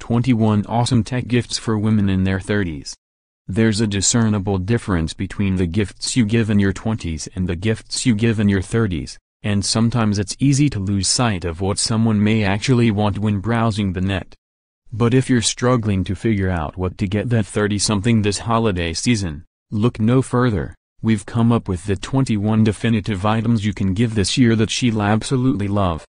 21 Awesome Tech Gifts for Women in Their 30s. There's a discernible difference between the gifts you give in your 20s and the gifts you give in your 30s, and sometimes it's easy to lose sight of what someone may actually want when browsing the net. But if you're struggling to figure out what to get that 30-something this holiday season, look no further. We've come up with the 21 definitive items you can give this year that she'll absolutely love.